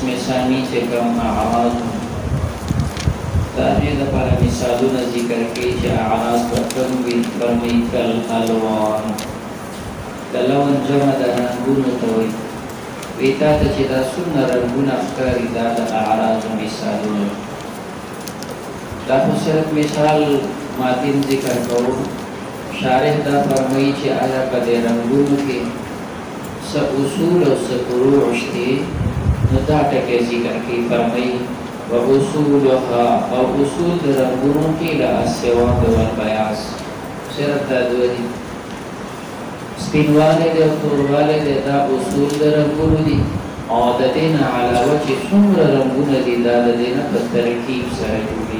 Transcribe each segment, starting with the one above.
قسم ثانی چې کوم اعراض دا نه د لپاره مثالونه ذکر کوي چې اعراض به کوم وي فرمایي کالالوان د لون جمع د رنګونو ته وایي وی تا ته چې دا څومره رنګونه ښکاري دا د اعراضو مثالونه دا خو صرف مثال ماتین ذکر کوو شارح دا فرمایي چې آیا په دې رنګونو کې څه اصول او څه فروع شته نو دا ټکي ذکر کوي فرمایي واصولها او اصول د رنګونو کې لا السواد والبياض صرف دا دوه دي سپینواله د تورواله دا اصول د رنګونو دي او د دې نه علاوه چې څومره رنګونه دي دا د دې نه په ترکیب سره جوړي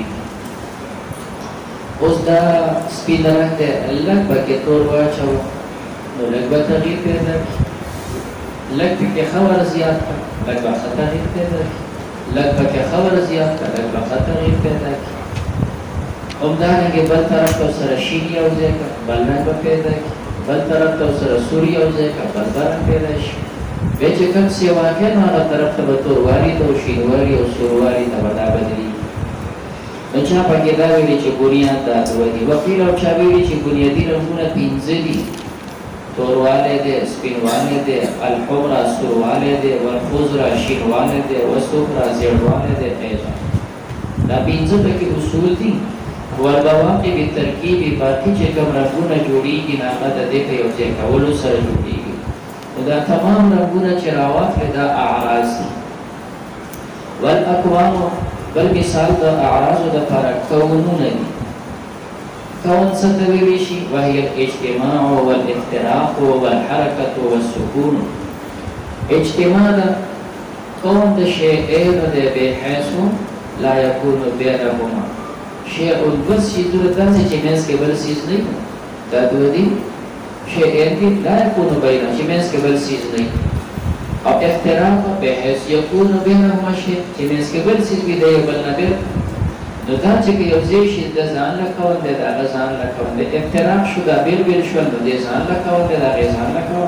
اوس دا سپین رنګ ته لږ پکې تور واچو نو لږ به تغییر پیدا لږ پکې خبر زیات لږ به تغییر پیدا لږ پکې خبر زیات لږ به تغییر پیدا همدارنګه بل طرف ته سره شین یو ځای بل رنګ به پیدا بل طرف ته سره سوري یو ځای بل رنګ پیدا شي به چې کوم سی واقع نه هغه طرف ته به توروالي او شینوالي او سوروالي ته به دا بدلي نو چا پکې دا ویلي چې بنیاد دا دوه دي وکیل او چا ویلي چې بنیادي رنګونه پنځه دي تورواله دي سپینواله دي الحمرا سورواله دي والخضرا شینواله دي والصفرا زیړواله دي ایزا دا پنځه پکې اصول دي والبواقي بالترکیب باقي چې کوم رنګونه جوړیږي نه هغه د دې په یو ځای کولو سره جوړیږي نو دا تمام رنګونه چې راوخلي دا اعراض دي والاقوام بل مثال د اعراضو د لپاره کونونه دي کون څه ته ویل شي وهي الاجتماع والافتراق والحركه والسكون اجتماع د کون د شیئین د بحيث لا يكون بينهما شیء بس شیدونه داسې چې منځ کې بل څیز نه دا دوه دي شیئین دي لا يكون بينهما چې منځ کې بل څیز نه او افتراق بحيث يكون بينهما شيء چې منځ کې بل څیز وي د یو بل نه بل نو دا چې یو ځای شي د ځان له کول دی د هغه ځان له کول دی افتراق شو دا بېل بېل شول نو د ځان له کول دی د هغې ځان له کول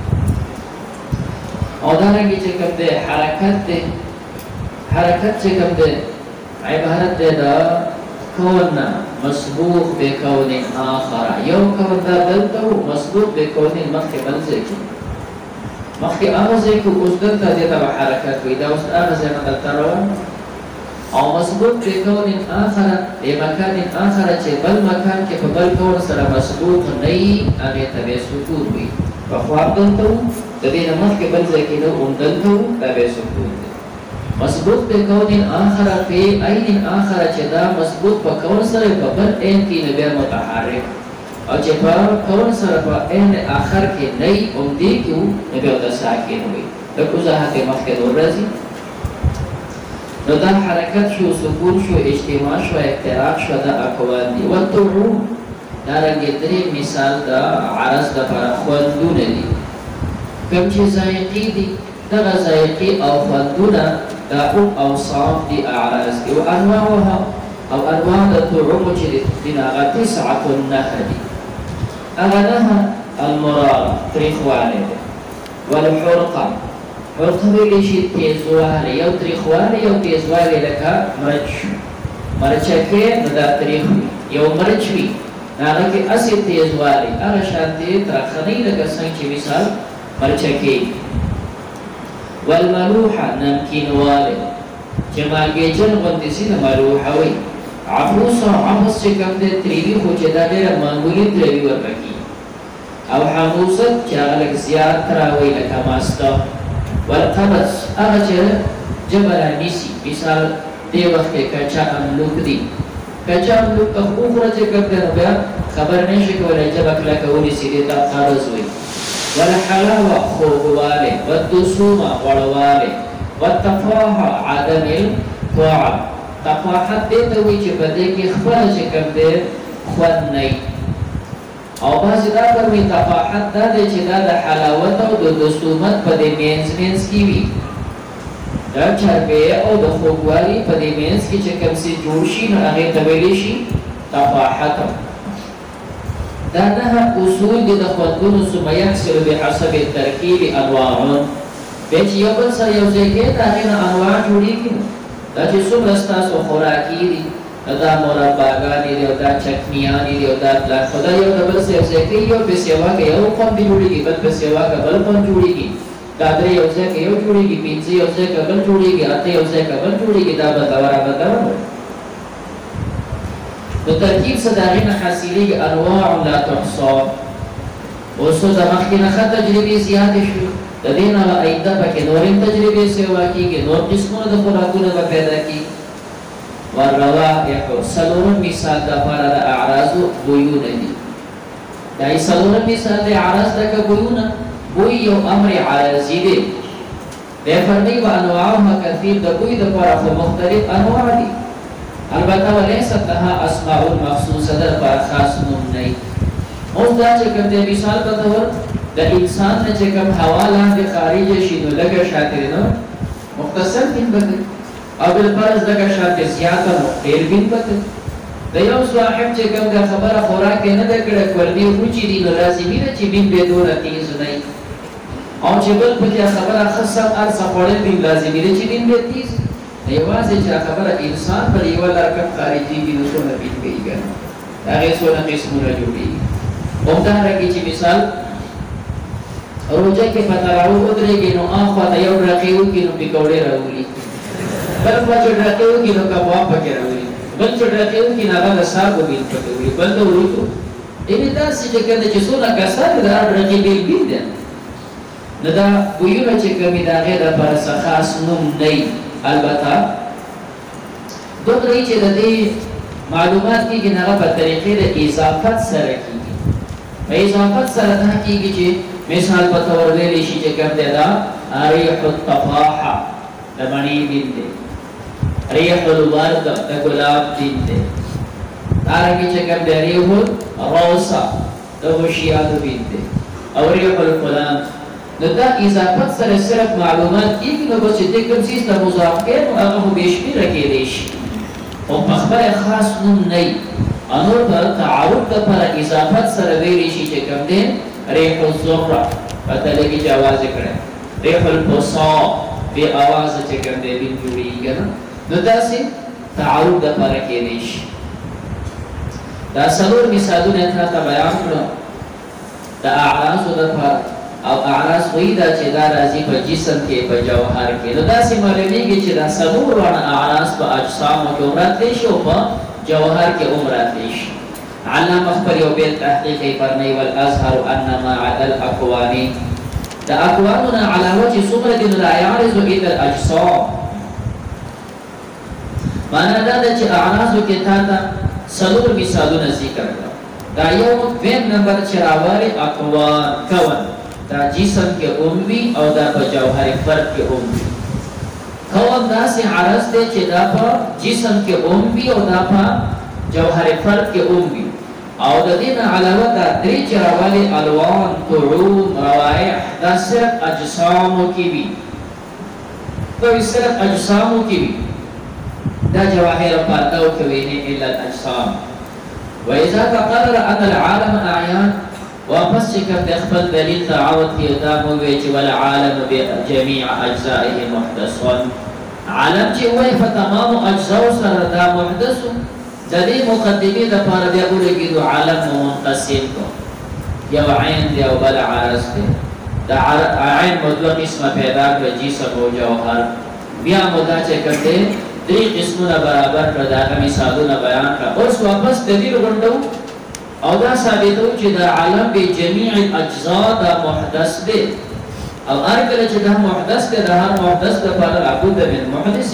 او دارنګې چې کوم دی حرکت دی حرکت چې کوم دی عبارت دی د کون نه مسبوق بکون آخر یو کون دا بل ته و مسبوق بکون مخکې بل ځای کې مخکې هغه ځای کې اوس دلته دې ته به حرکت وي دا اوس هغه ځای نه دلته روان او مسبوق بکون آخر بمکان آخر چې بل مکان کې په بل کون سره مسبوق نه وي هغې ته به سکون وي پخوا دلته و د دې نه مخکې بل ځای کې نه هم دلته و دا به سکون دی مسبوق بکون آخر فی عین آخر چې دا مسبوق په کون سره په بل عین کې نه بیا متحرک او چې په کون سره په عین آخر کې نه وي همدې کې و نه بیا ورته ساکن وي لږ وضاحت یې مخکې نور راځي نو دا حرکت شو سکون شو اجتماع شو افتراق شو دا اقوال دي والطعوم دارنګې درې مثال دا عرض دپاره خوندونه دي کوم چې ذایقې دي دغه ذایقې او خوندونه دا اوصاف دي اعراض دي وانواعها او انواع د طعومو چې دي هغه 9 دي هغه نهه المراره تریخوالی دی والحرقه حرقه ویلی شي تیزوالی یو تریخوالی یو تیزوالی لکه مرچ مرچکې نو دا تریخ وي یو مرچ وي هغه کې هسې تیزوالی هغه شانتې ترخنۍ لکه څنګه چې مثال مرچکې والملوحه نمکینوالی چې مالګېجن غوندې سي د ملوحه وي عفوسه عفوس چې کوم دی تریوي خو چې دا ډېره معمولي تریوي ورپکي او حموست چې هغه لږ زیات راوي لکه ماسته والقبض هغه چې جبه رانیسي مثال دې وخت کې کچا املوک دي کچا املوک که وخوره چې کوم دی نو بیا خبر نه شي کولی جبه کلکه ونیسي دې ته قبض وي والحلاوه خوږوالی والدسومه غوړوالی والتفاحه عدم الطاعه تفاحت دې ته وایي چې په دې کې خپله چې کوم دی خوند نه وي او بعضې دا فرمي تفاحت دا دی چې دا د حلاوت او د دسومت په دې منځ کې وي دا چربیه او د خوږوالي په دې منځ کې چې کوم څه جوړ شي نو هغې ته ویلی شي تفاحت دا نهه اصول دي د خوندونو ثم يحصل بحسب الترکیب انواع بیچ یو بل سره یو ځای کې دا غیر انواع جوړیږي دا چې څومره ستاسو خوراکي دي دا مرباګانې دي او دا چکنیانې دي او دا خدای یو د بل سره یو ځای کې یو په سیوا کې یو خوند جوړیږي بل په سیوا کې بل خوند جوړیږي دا درې یو ځای کې یو جوړیږي پنځه یو ځای کې بل جوړیږي اته یو ځای کې بل جوړیږي دا به بدلور نو ترکیب څه دا غینه حاصلېږي انواع لا تحصى اوس د مخکینه ښه تجربې زیاتې شوې د دې نه آینده پکې نورې تجربې سیوا کېږي نور قسمونه د خوراکونه به پیدا کېږي والروائح څلورم مثال دپاره د اعراضو بویونه دي دا څلورم مثال د اعراض دکه بویونه بوی یو امر عارضي دی دی فرمایي وانواعها کثیر د بوی دپاره خو مختلف انواع دي البته وليست لها اسماء مخصوصه دپاره خاص نوم نه اوس دا چې کوم دی مثال په تور د انسان نه چې کوم هوا لاندې خارج شي نو لږه شاته نو مختصر دین بدل او بالفرض لږه شاته زیاته نو ډېر دین بدل د یو صاحب چې کوم دا خبره خوراک نه ده کړه کولنی وچی دي نو لازمي ده چې بین به دونه تیز نه او چې بل په خبره خاصه ارسه وړل دي لازمي ده چې بین به تیز یوازې چې خبره انسان پر یو لارکه خارجي دي نو څه بین کېږي هغه څو قسمونه جوړيږي همدارنګه چې مثال روزه کې پتاراو ودرېږي نو اخوا ته یو راکېو کې نو پکوړې راولي بل خوا چې راکېو کې نو کباب پکې راولي بل چې راکېو کې نه هغه ساګو بیل پکې وي بل ته ورته دې داسې چې کله چې څونه کسان دا راکې بیل بیل دي نو دا ویونه چې کومې دا غیر پر خاص نوم نه البته دوه درې چې د دې معلومات کې نه په طریقې د اضافت سره کېږي په اضافت سره دا کېږي چې مثال په تور ویلې شي چې کوم دی دا ريح التفاحه د مڼې دین دی ريح الورد د ګلاب دین دی دارنګه چې کوم دی ريح الروسا د وشیادو دین دی او ريح الفلان نو دا اضافت سره صرف معلومات کېږي نو چې د کوم څه ته مضاف کړي نو هغه به شمیره کېدی شي او په خبره خاص نوم نه انور پر تعارف لپاره اضافت سره ویلې شي چې کوم دی ريح الزهره پته لګي چې आवाज کړي ريح البصا به आवाज چې کوم دی بین جوړیږي نو داسې تعارف لپاره کېدی شي دا څلور مثالونه تاسو بیان کړو دا اعراض لپاره او اعراض وی دا چې دا راځي په جسم کې په جوهر کې نو داسې معلومیږي چې دا څلور اعراض په اجسام کې عمرت شي او په جوهر کې عمرت شي علامه خبر یو بیت تحقیق فرمایي والازهر ان ما عدا الاكوان دا اكواننا على وجه صورة لا يعرض الى الاجسام معنا دا چې اعراض کې تا څلور مثالونه ذکر کړل دا یو ویم نمبر چې راوړي اكوان کون دا جسم کې عمومي او دا په جوهر فرد کې عمومي کون داسې عرض دی چې دا په جسم کې عمومي او دا په جوهر فرد کې عمومي او د دې نه علاوه دا درې چې راوالي الوان طعوم روائح دا صرف اجسامو کې وي دا صرف اجسامو کې وي دا جواهر فرد او کوي نه الا الاجسام واذا تقرر ان العالم اعيان واپس چې کوم د خپل دلیل تعاوت کې دا مو وی چې ول عالم بجميع اجزائه محدث عالم چې وای په تمام اجزاء سره دا محدث د دې مقدمه د پاره بیا ورګي د عالم منقسم کو یو عین دی او بل عارض دی دا عین موضوع قسمه پیدا کړ جسم او جوهر بیا مودا چې کوم دی درې قسمونه برابر کړ دا مثالونه بیان کړ اوس واپس دلیل غونډو او دا ثابتو چې دا عالم به جميع الاجزاء دا محدث دی او هر کله چې دا محدث دی دا هر محدث لپاره لابد من محدث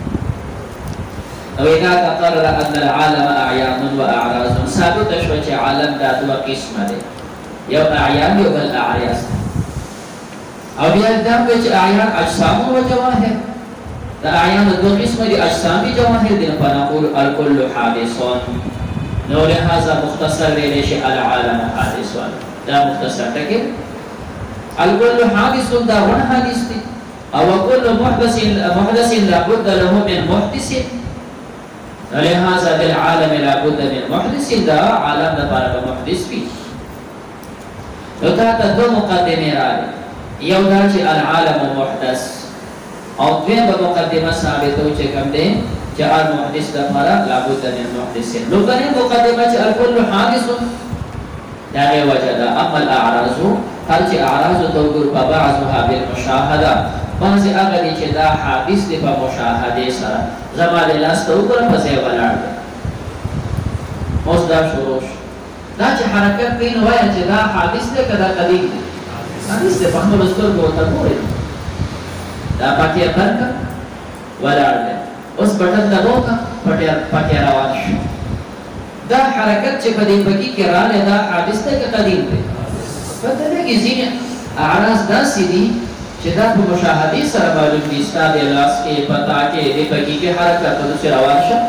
او اذا تقرر ان العالم اعيان واعراض ثابت شو چې عالم دا دوه قسمه دي یو اعیان یو بل اعراض او بیا دا چې اعیان اجسام او جواهر دا اعیان دوه قسمه دي اجسام دي جواهر دي فنقول الكل حادثون نو لهذا مختصر ليش العالم حادث دا مختصر تکي الكل حادث دا ون حادث دي او كل محدث لابد له من محدث لهذا بالعالم لابد من محدث دا عالم دا بارك محدث فيه لو تا دو مقدمه راځي یو دا چې العالم محدث او دویم به مقدمه ثابتو چې کوم دی چې المحدث دپاره لابد من محدث لومړنۍ مقدمه چې الکل حادث د هغې وجه ده. اما الاعراض هر چې اعراضو ته وګورو فبعضها بالمشاهده بعضې هغه دي چې دا حادث دی په مشاهدې سره. زما د لاس ته وګوره په ځای ولاړ دی. اوس دا شروع شو دا چې حرکت کوي نو وایه چې دا حادث دی که دا قدیم دی؟ حادث دی. په خپلو سترګو ورته ګورئ دا پکې بند کړه ولاړ دی. اوس بټن دباو کړه پکې روان شو. دا حرکت چې په دې پکې کې راغلی دا حادث دی که قدیم دی؟ پته لګي ځینې اعراض داسې دي چې دا په مشاهدې سره معلوم دي. ستا د لاس کې پتا کې دې پکې کې حرکت داسې روان شه.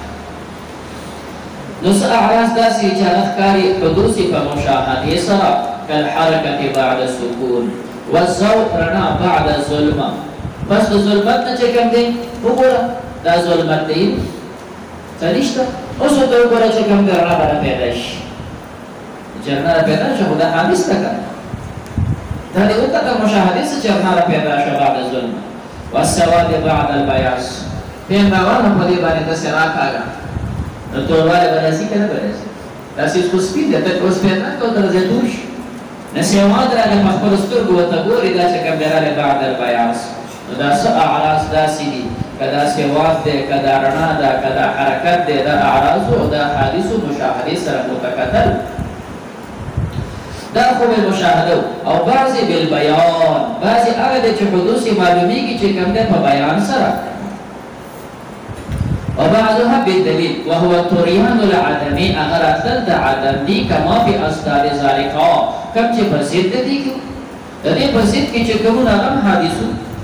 نو څه اعراض داسې چې هغه ښکاري حدوث په مشاهدې سره کالحرکة بعد سکون والضوء رڼا بعد ظلمه. بس د ظلمت نه چې کوم دی وګوره دا ظلمت دی څه نشته. اوس ورته وګوره چې کوم دی رڼا به نه پیدا شي چې رڼا را پیدا شي خو دا حادث ده که دا دې وکړه مشاهدې څه چې رڼا را پیدا شوه بعد ظلمه. والسواد بعد البیاض پیغمبرانو په دې باندې داسې راکاږه نو توروالی به راځي که نه به راځي؟ داسې خو سپین دی ته اوس پیدا کړه ورته رځېدو شي نه سواد راغلی په خپلو سترګو ورته ګورې دا چې کوم دی راغلی بعد البیاض. نو دا څه اعراض داسې دي که دا سواد دی که دا رڼا ده که دا حرکت دی دا اعراضو او دا حادثو مشاهدې سره متکتل دا خو بالمشاهده او بعضې بالبیان بعضې هغه دی چې حدوث یې معلومیږي چې کوم دی په بیان سره. وبعضها بالدليل وهو طريان العدم اگر اصل د عدم دي کما فی اصدار ذالک کم چې په ضد دي د دې په ضد کې چې کومه هغه حادثو.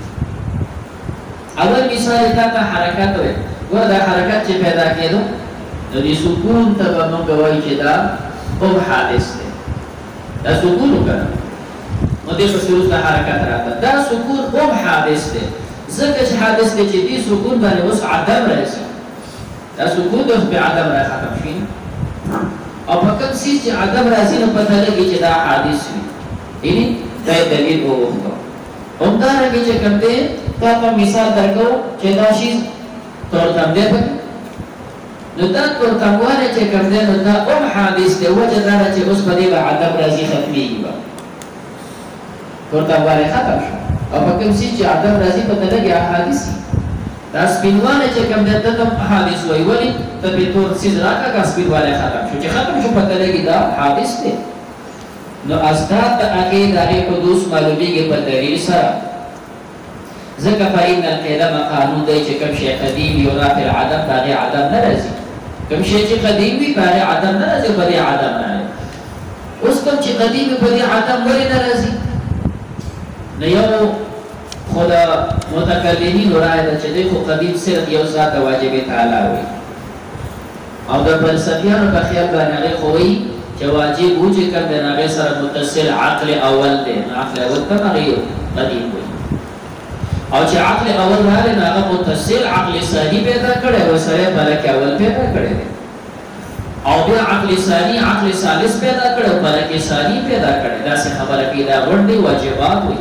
اول مثال تا حرکت وي ګور دا حرکت چې پیدا کېدو د دې سکون ته به موږ وایو چې دا او حادث دی. دا سکون وکړه نو دې په شروع ته حرکت راځي دا سکون او حادث دی. ځکه چې حادث دی چې دې سکون باندې اوس عدم راځي دا سکون د په عدم را ختم شي او په کوم څه چې عدم راځي نو پته لګي چې دا حادث وي. یعنی دا دلیل ووخته همدارنګه چې کوم دی تا په مثال درکو چې دا شی تورتم دی پکې نو دا تورتموالی چې کوم دی نو دا هم حادث دی. وجه دا ده چې اوس په دې به عدم راځي ختمېږي به تورتموالی ختم شو او په کوم څه چې عدم راځي پته لګي حادث وي. دا سپینوالی چې کوم دی ته هم حادث وایي ولې ته پرې تور څیز راکړه سپینوالی ختم شو چې ختم شو پته لګي دا حادث دی. نو اسباب د هغې د هغې حدوث معلومیږي په دلیل سره. ځکه فإن القدم قانون دی چې کوم شی قدیم وي او دا په عدم د هغې عدم نه راځي. کوم شی چې قدیم وي په هغې عدم نه راځي په دې عدم راځي. اوس کوم چې قدیم وي په دې عدم ولې نه راځي؟ نو یو خو د متکلمینو رایه ده چې دی خو قدیم صرف یو ذات واجب تعالی وي او د فلسفیانو په خیال باندې هغې خو وایي چې واجب و چې کوم دی هغې سره متصل عقل اول دی نو عقل اول ته هغې قدیم وي او چې عقل اول راغلی نو هغه متصل عقل ثاني پیدا کړی او سره فلک اول پیدا کړی دی او بیا عقل ثاني عقل ثالث پیدا کړی او فلک ثاني پیدا کړی. داسې خبره کې دا غونډې واجبات وي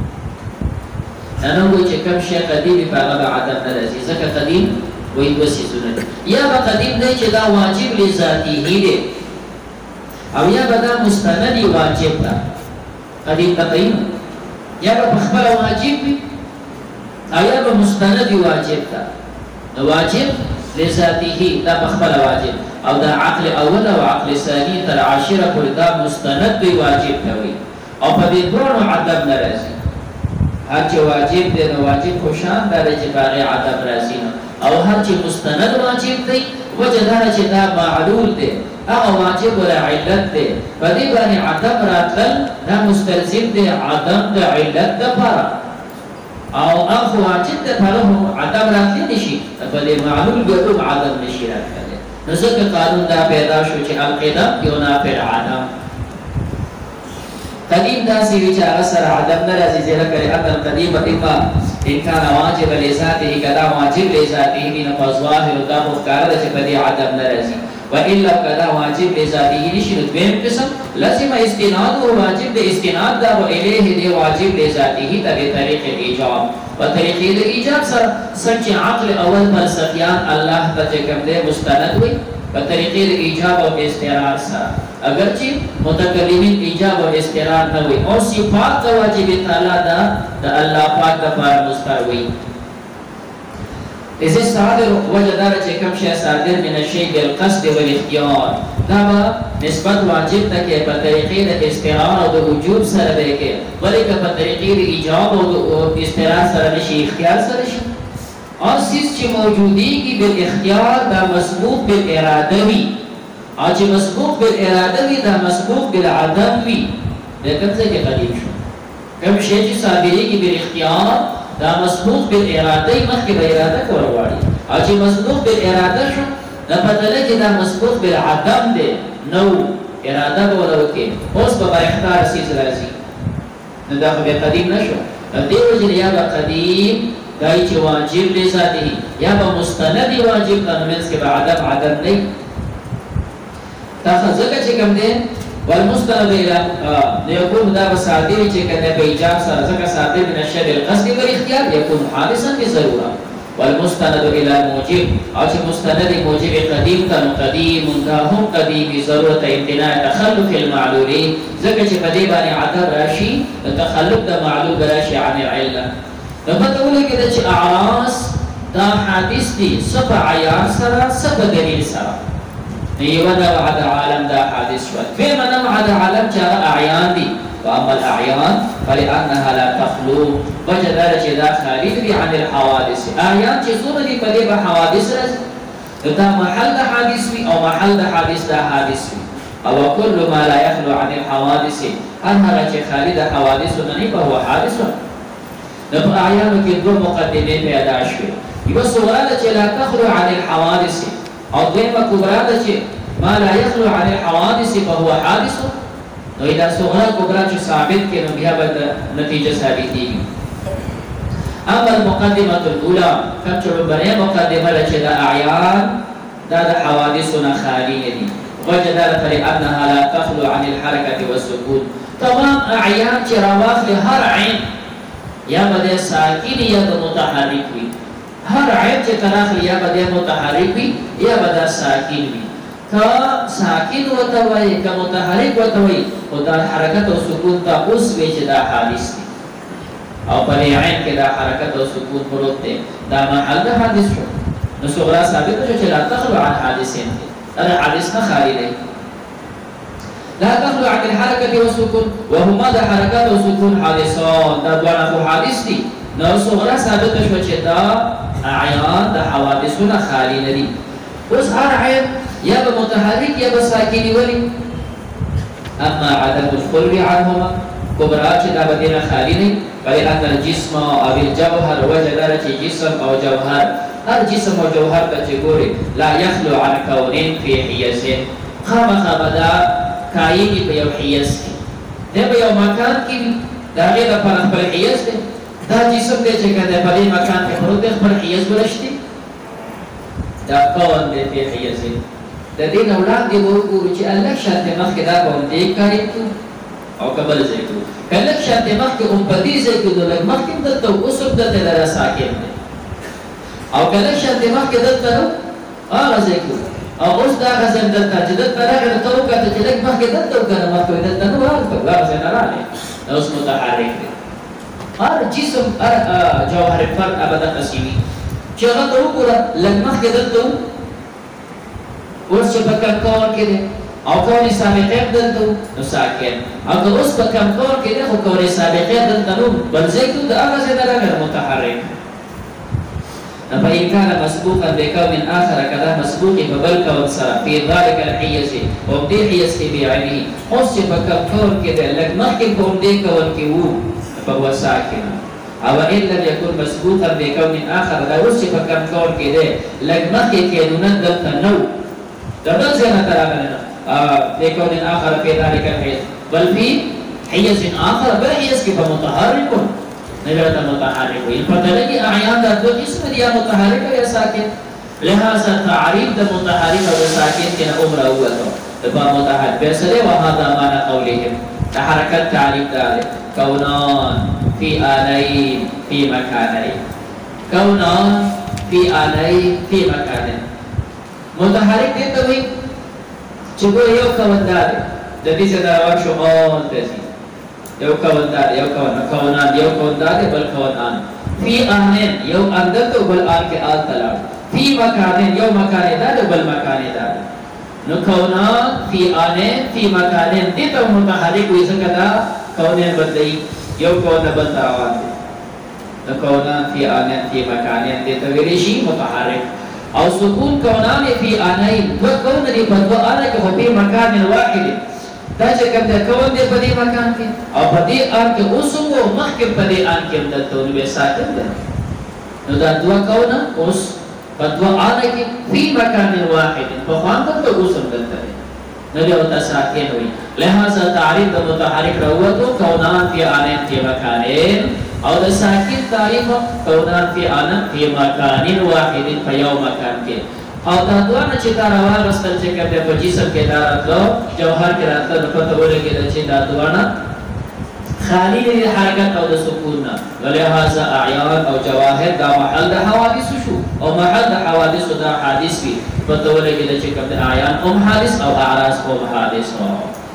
نه وایي چې کوم شی قدیم وي په هغه به عدم نه راځي. ځکه قدیم وایي دوه څیزونه دي یا به قدیم دی چې دا واجب لذاتي دی او یا به دا مستندي واجب ده قدیم تقیم یا به په خپله واجب وي او یا به مستندي واجب ده. نو واجب لذاته دا په خپله واجب او دا عقل اول او عقل ثاني تر عاشره پورې دا مستند دی واجب ته وایي او په دې دواړو عدم نه راځي. هر چې واجب دی نو واجب خو شان دا دی چې په هغې عدم راځي او هر چې مستند واجب دی وجه دا چې دا معلول دی هغه واجب ولا علت دی په دې باندې عدم راتلل دا مستلزم دی عدم د علت دپاره او هغه واجب دپاره هم عدم راتلی نشي په دې معلول بیا هم عدم نشي راتللی. نو ځکه قانون دا پیدا شو چې القدم ينافي العدم. قدیم داسې وي چې هغه سره عدم نه راځي ځکه لأن القدیم اما ان کان واجب لذاته که دا واجب لذاته وي نو په ظاهر دا خو ښکاره ده چې په دې عدم نه راځي وإلا كذا واجب لذاته نشي دویم قسم لازم استناد واجب استناد دا وإليه دي واجب لذاته تبي طريق الإيجاب وطريق الإيجاب سنچ عقل اول پر سفيان الله تجكم دي مستند وي وطريق الإيجاب و استقرار سر اگرچه متکلمین ایجاب و استقرار نوي اور صفات واجب تعالی دا الله پاک دا پر مستوي إذا صادر وجدار كم شيء صادر من الشيء بالقصد والاختيار دابا نسبة واجب تك بطريقة الاستقرار و وجوب سر بك ولك بطريقة الإيجاب و استقرار سر نشي اختيار سر شي اور چیز چی موجودی کی بالاختیار دا مسبوق بالإرادة وی اور چی مسبوق بالإرادة وی دا مسبوق بالعدم وی لیکن سے کہ قدیم شو کم شیء چی صادری کی بالاختیار دا مسبوق بالإرادة مخ کی بإرادة کو رواری اور چی مسبوق بالإرادة شو دا پتلے کی دا مسبوق بالعدم دے نو ارادہ بولو کے اس با اختار سیز رازی دا خبی قدیم نشو دیو جنیا با قدیم دای چې واجب لذاته یا به مستند واجب تنمنس کې به عدم نه تخزګه چې کوم دي والمستند الى يكون دا صادر چې کنه به ایجاب سره ځکه صادر من الشر القصد والاختيار يكون حادثا بضروره والمستند الى موجب او چې مستند موجب قدیم ته قدیم دا هم قدیم ضرورت امتناع تخلف المعلول ځکه چې په دې باندې عدم راشي تخلف د معلول راشي عن العله نبته ولګي د چې اعراض دا حادث دي سبع عیان سره سبع دلیل سره یو دا بعد عالم دا حادث شو فيما نوع دا عالم جاء اعیان دي واما الاعیان فلانها لا تخلو وجدار چې دا خالي دي عن الحوادث اعیان چې څونه دي په دې به حوادث راځي دا محل د حادث وي او محل د حادث دا حادث وي او كل ما لا يخلو عن الحوادث هغه چې خالي د حوادث نه په هو حادث نبقى أعيانو كي دو مقدمين پیدا شوي يبقى صغرى چې لا تخلو عن الحوادث او دویمه کبرى چې ما لا يخلو عن الحوادث فهو حادث نو اذا صغرى کبرى چې ثابت کې نو بیا به نتیجه ثابتېږي اما المقدمه الاولى کوم چې لومړنۍ مقدمه چې د اعیان دا د حوادثنا خالي دي وجدار فلانها لا تخلو عن الحركه والسكون تمام اعیان چې راواخلي هر عین یا بده ساکن یا متحرک وي هر عین چې تراخلی یا بده متحرک وي یا بده ساکن وي کا ساکن وته وي کا متحرک وته وي او دا حرکت او سکون ته اوس وی چې دا حادث دي او په عین کې دا حرکت او سکون پروت دي دا محل د حادث شو نو صغرا ثابت شو چې لا تخلو عن حادثین دا حادث نه خالی دی لا تخلو عن الحركة والسكون وهما دا حركات والسكون حادثان دا دوانا حادث دي نو صغرا ثابت شو چې دا اعیان دا حوادثنا خالی ندي اوس هر عین یا به متحرک یا به ساکن ولی اما عدم الخلو عنهما کبرا چې دا بدینه خالی نه فلأن الجسم او الجوهر وجدار چې جسم او جوهر هر جسم او جوهر ته چې ګوري لا يخلو عن كون في حيز خامخا بدا کایږي په یو حیز کې دا په یو مکان کې دا غي د خپل حیز دی دا جسم دی چې کله په دې مکان کې پروت دی خپل حیز ورشتي دا کون دی په حیز دی د دې اولاد دی وګورو چې الله شاته مخکې دا باندې کاری او قبل ذکر کله شاته مخکې په دې ذکر د مخکې د توسط د تل ساکن دی او کله شاته مخکې د تر هغه ذکر او اوس دا غزل دلته چې دلته راغلی ته وکړه چې لږ مخکې دلته وکړه مخکې دلته نو راغلی غزل نه راغلی اوس متحرک دی هر جسم هر جوهر فرد ابدا قسیمی چې هغه ته وګوره لږ مخکې دلته اوس چې په کوم کار کې دی او کون سابقه دلته نو ساکن او اوس په کوم کار کې دی خو کون سابقه دلته نو بل ذکر د هغه څه نه راغلی متحرک فإن كان مسبوقا بكون آخر كذا مسبوق فبل كون سرى في ذلك الحيز ومدي حيز بعينه حسب كون كده لك مخكم ومدي كون كيو فهو ساكن أو إن لم يكن مسبوقا بكون آخر لا وصف كون كده لك مخكم كدونت تنو دبل زينا ترى بكون آخر في ذلك الحيز بل في حيز آخر بل حيز كيف متحرك نبرة متحرك وين فتلقي أعيان دا دو قسم دي متحرك يا ساكن لهذا تعريف د متحرك او ساكن کې عمر اوته د متحرك بسره وهذا معنى قولهم حرکت تعریف دار کونان فی آنین فی مکانین کونان فی آنین فی مکانین متحرک دې ته وایي چې یو کوندار د دې څخه راوښو اون تاسو یو کوندار یو کوندار بل کونان فی آنین یو اندر تو بل آن کې آل تلا فی مکانین یو مکان دار بل مکان دار نو کونان فی آنین فی مکانین دې ته متحرک وایي څنګه دا کونین بدلی یو کون بل روان دي نو کونان فی آنین فی مکانین دې ته ویل شي متحرک او سکون کونان فی آنین و کون دی په دوه آنه کې په مکان واحد دا چې کوم د کون دی په دې مکان کې او په دې آن کې اوس وو مخکې په دې آن کې د تولوي ساکن ده نو دا دوه کون اوس په دوه آنه کې په مکان واحد په خوان ته اوس هم دلته نو یو تساکن وي لہذا تعریف د متحرک راوته کونان فی آنین فی مکانین او د ساکن تعریف کونان فی آنین فی مکان واحد په یو مکان کې او دا دوه چې دا راوستل چې کله په جسم کې دا راتلو جوهر کې راتلو په تو ولګي چې دا دوه خالی د حرکت او د سکون نه ولهذا اعیان او جواهر دا محل د حوادث شو او محل د حوادث دا حادث وي په تو ولګي چې کوم اعیان او حادث او اعراض او حادث او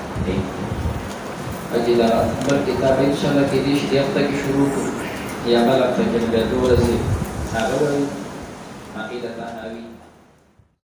اجل بل کتاب ان شاء الله کې دې شي هفته کې شروع یا بل هفته کې به ورځي هغه عقیده تناوی